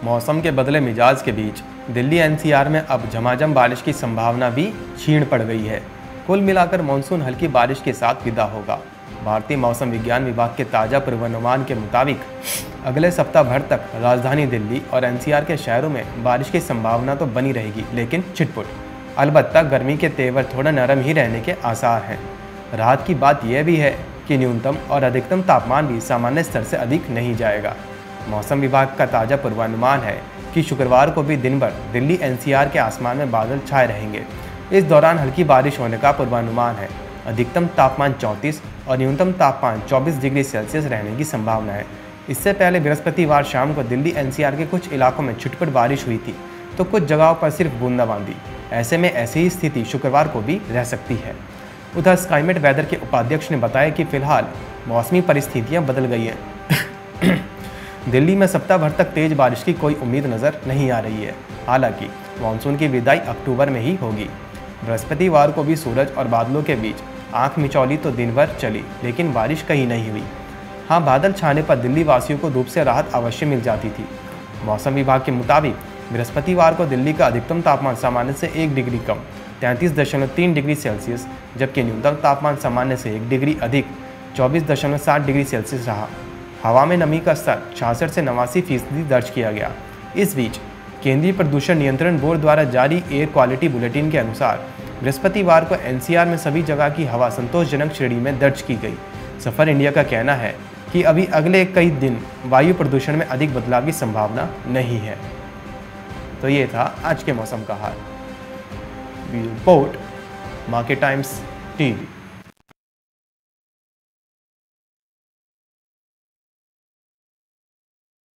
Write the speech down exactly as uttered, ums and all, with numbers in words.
मौसम के बदले मिजाज के बीच दिल्ली एनसीआर में अब झमाझम बारिश की संभावना भी क्षीण पड़ गई है। कुल मिलाकर मानसून हल्की बारिश के साथ विदा होगा। भारतीय मौसम विज्ञान विभाग के ताज़ा पूर्वानुमान के मुताबिक अगले सप्ताह भर तक राजधानी दिल्ली और एनसीआर के शहरों में बारिश की संभावना तो बनी रहेगी, लेकिन छिटपुट। अलबत्ता गर्मी के तेवर थोड़ा नरम ही रहने के आसार हैं। राहत की बात यह भी है कि न्यूनतम और अधिकतम तापमान भी सामान्य स्तर से अधिक नहीं जाएगा। मौसम विभाग का ताज़ा पूर्वानुमान है कि शुक्रवार को भी दिन भर दिल्ली एनसीआर के आसमान में बादल छाए रहेंगे। इस दौरान हल्की बारिश होने का पूर्वानुमान है। अधिकतम तापमान चौंतीस और न्यूनतम तापमान चौबीस डिग्री सेल्सियस रहने की संभावना है। इससे पहले बृहस्पतिवार शाम को दिल्ली एनसीआर के कुछ इलाकों में छिटपुट बारिश हुई थी, तो कुछ जगहों पर सिर्फ बूंदाबांदी। ऐसे में ऐसी ही स्थिति शुक्रवार को भी रह सकती है। उधर स्काईमेट वेदर के उपाध्यक्ष ने बताया कि फिलहाल मौसमी परिस्थितियां बदल गई हैं। दिल्ली में सप्ताह भर तक तेज बारिश की कोई उम्मीद नज़र नहीं आ रही है। हालांकि मानसून की विदाई अक्टूबर में ही होगी। बृहस्पतिवार को भी सूरज और बादलों के बीच आंख मिचौली तो दिन भर चली, लेकिन बारिश कहीं नहीं हुई। हाँ, बादल छाने पर दिल्ली वासियों को धूप से राहत अवश्य मिल जाती थी। मौसम विभाग के मुताबिक बृहस्पतिवार को दिल्ली का अधिकतम तापमान सामान्य से एक डिग्री कम तैंतीस दशमलव तीन डिग्री सेल्सियस, जबकि न्यूनतम तापमान सामान्य से एक डिग्री अधिक चौबीस दशमलव सात डिग्री सेल्सियस रहा। हवा में नमी का स्तर छियासठ से नवासी फीसदी दर्ज किया गया। इस बीच केंद्रीय प्रदूषण नियंत्रण बोर्ड द्वारा जारी एयर क्वालिटी बुलेटिन के अनुसार बृहस्पतिवार को एनसीआर में सभी जगह की हवा संतोषजनक श्रेणी में दर्ज की गई। सफ़र इंडिया का कहना है कि अभी अगले कई दिन वायु प्रदूषण में अधिक बदलाव की संभावना नहीं है। तो ये था आज के मौसम का हाल। Report Market Times TV.